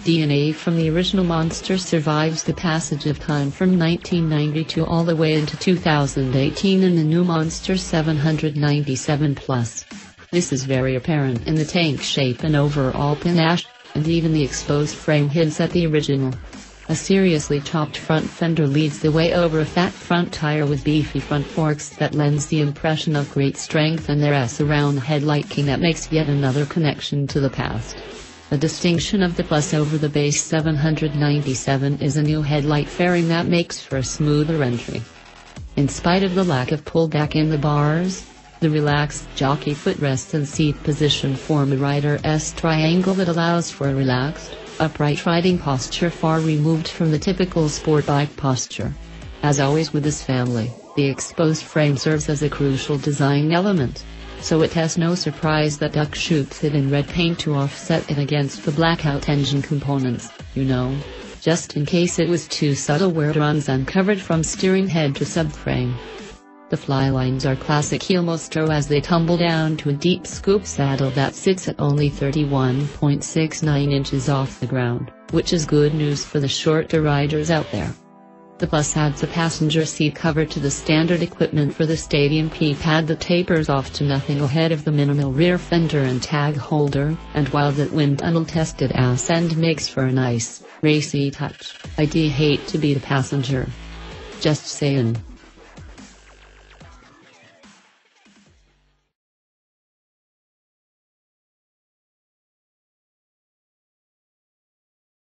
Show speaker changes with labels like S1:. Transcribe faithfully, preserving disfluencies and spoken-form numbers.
S1: D N A from the original Monster survives the passage of time from nineteen ninety-two all the way into two thousand eighteen in the new Monster seven ninety-seven plus. This is very apparent in the tank shape and overall panache, and even the exposed frame hints at the original. A seriously chopped front fender leads the way over a fat front tire with beefy front forks that lends the impression of great strength, and there's a round headlight king that makes yet another connection to the past. A distinction of the Plus over the base seven ninety-seven is a new headlight fairing that makes for a smoother entry. In spite of the lack of pullback in the bars, the relaxed jockey footrest and seat position form a rider's triangle that allows for a relaxed, upright riding posture far removed from the typical sport bike posture. As always with this family, the exposed frame serves as a crucial design element, so it has no surprise that Duck shoots it in red paint to offset it against the blackout engine components, you know, just in case it was too subtle where it runs uncovered from steering head to subframe. The fly lines are classic heel Monster as they tumble down to a deep scoop saddle that sits at only thirty-one point six nine inches off the ground, which is good news for the shorter riders out there. The Plus adds a passenger seat cover to the standard equipment for the Stadium P-pad that tapers off to nothing ahead of the minimal rear fender and tag holder, and while that wind tunnel tested ass end makes for a nice, racy touch, I do hate to be the passenger. Just saying.